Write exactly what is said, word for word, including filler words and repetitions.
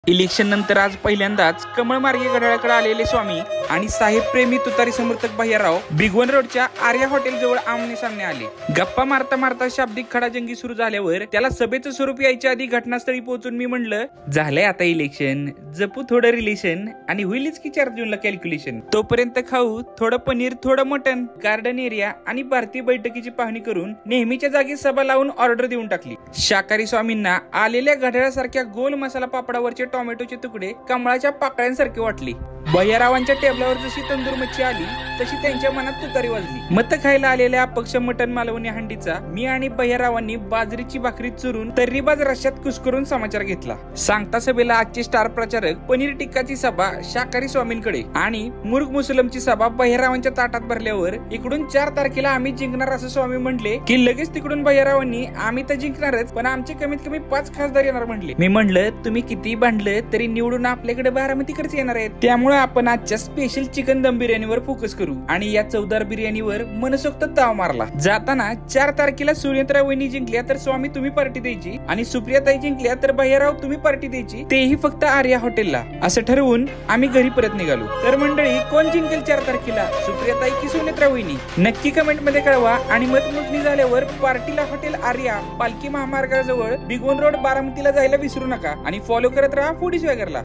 Election नंतर आज पहिल्यांदाच कमळ मार्गे घड्याळाकडे आलेले स्वामी आणि साहेब प्रेमी तुतारी समर्थक भैयाराव बिगवन रोडच्या आर्या हॉटेल जवळ आमने सामने आले। गप्पा मारता मारता शाब्दिक खडाजंगी सुरू झाल्यावर त्याला सभेचं स्वरूप यायच्या आधी घटनास्थळी पोहोचून मी म्हणलं, झालंय आता इलेक्शन, जपू थोडं रिलेशन आणि होईलच की चार जूनला कॅल्क्युलेशन। तोपर्यंत खाऊ थोडं पनीर, थोडं मटन, गार्डन एरिया आणि भारतीय बैठकीची पाहणी करून नेहमीच्या जागी सभा लावून ऑर्डर देऊन टाकली। शाकाहारी स्वामींना आलेल्या घड्याळासारख्या गोल मसाला पापडावरचे टोमॅटोचे तुकडे कमळाच्या पाकळ्यांसारखे वाटले। भैयारावांच्या टेबलावर जशी तंदूर मच्छी आली तशी त्यांच्या मनात तुतारी वाजली। मत खायला आलेल्या अपक्ष मटन मालवणी हंडीचा मी आणि भैयारावांनी बाजरीची भाकरी चुरून तर्रीबाज रश्यात कुस्करून समाचार घेतला। सांगता सभेला आजचे स्टार प्रचारक पनीर टिक्काची सभा शाकाहारी स्वामींकडे आणि मुर्ग मुसलमची सभा भैयारावांच्या ताटात भरल्यावर इकडून चार तारखेला आम्ही जिंकणार असं स्वामी म्हटले की लगेच तिकडून भैयारावांनी आम्ही तर जिंकणारच पण आमचे कमीत कमी पाच खासदार येणार म्हणले। मी म्हणलं, तुम्ही किती भांडलं तरी निवडून आपल्याकडे बारामतीकडेच येणार आहेत, त्यामुळे आपण आजच्या स्पेशल चिकन दम बिर्याणीवर फोकस करू आणि या चवदार बिर्याणीवर मनसोक्त ताव मारला। जाताना चार तारखेला सुनेत्रा वहिनी जिंकल्या तर स्वामी तुम्ही पार्टी द्यायची आणि सुप्रियाताई जिंकल्या तर भैयाराव तुम्ही पार्टी द्यायची, तेही फक्त आर्या हॉटेलला, असं ठरवून आम्ही घरी परत निघालो। तर मंडळी, कोण जिंकेल चार तारखेला, सुप्रियाताई की सुनेत्रा वहिनी? नक्की कमेंट मध्ये कळवा आणि मतमोजणी झाल्यावर पार्टीला हॉटेल आर्या पालखी महामार्गाजवळ बिगवन रोड बारामतीला जायला विसरू नका आणि फॉलो करत राहा फूडी स्वॅगरला।